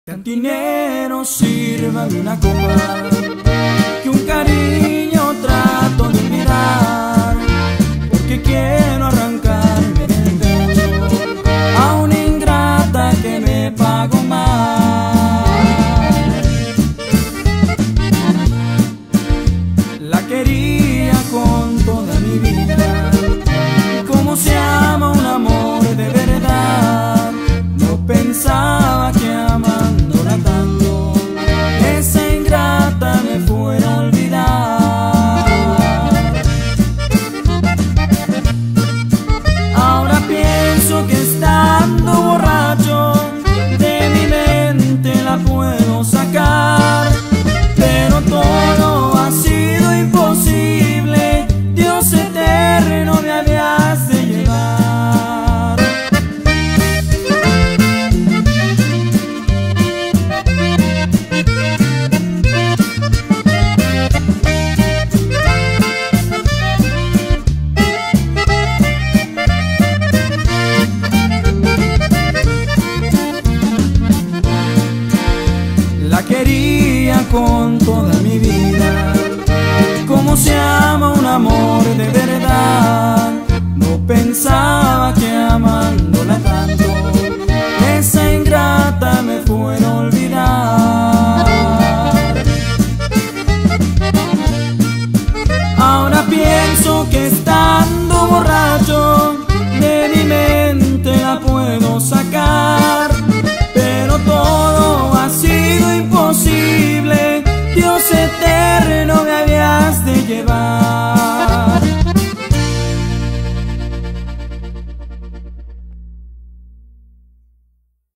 Cantinero, sírvame una copa, que un cariño trato de olvidar, porque quiero arrancarme del pecho a una ingrata que me pagó mal. La quería con toda mi vida, como se ama un amor de verdad. No pensaba que amándola tanto, esa ingrata me fuera a olvidar. Ahora pienso que estando borracho de mi mente la puedo sacar, pero todo ha sido imposible. Dios eterno, me habías de llevar. La quería con toda mi vida, como se ama un amor de verdad. No pensaba que amándola tanto,